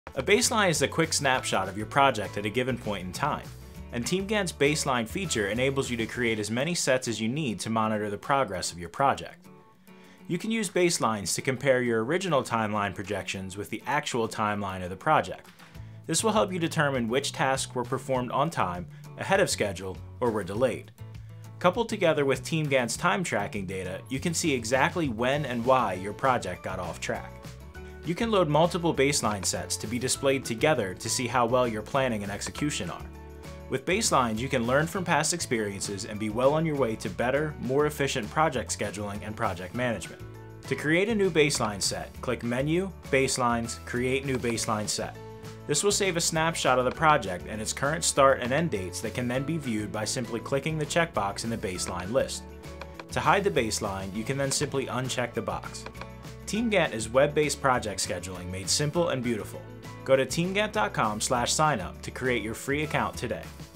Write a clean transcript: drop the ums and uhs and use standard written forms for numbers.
A baseline is a quick snapshot of your project at a given point in time, and TeamGantt's baseline feature enables you to create as many sets as you need to monitor the progress of your project. You can use baselines to compare your original timeline projections with the actual timeline of the project. This will help you determine which tasks were performed on time, ahead of schedule, or were delayed. Coupled together with TeamGantt's time tracking data, you can see exactly when and why your project got off track. You can load multiple baseline sets to be displayed together to see how well your planning and execution are. With baselines, you can learn from past experiences and be well on your way to better, more efficient project scheduling and project management. To create a new baseline set, click Menu, Baselines, Create New Baseline Set. This will save a snapshot of the project and its current start and end dates that can then be viewed by simply clicking the checkbox in the baseline list. To hide the baseline, you can then simply uncheck the box. TeamGantt is web-based project scheduling made simple and beautiful. Go to teamgantt.com/signup to create your free account today.